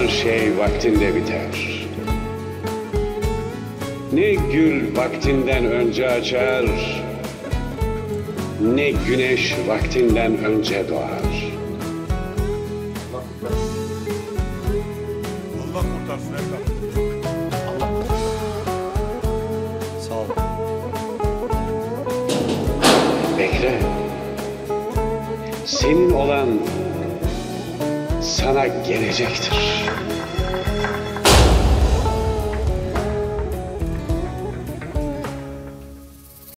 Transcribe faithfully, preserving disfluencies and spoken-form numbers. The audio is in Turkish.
şey vaktinde biter. Ne gül vaktinden önce açar, ne güneş vaktinden önce doğar. Allah kurtarsın evlat. Allah. Sağ ol. Bekle. Senin olan sana gelecektir.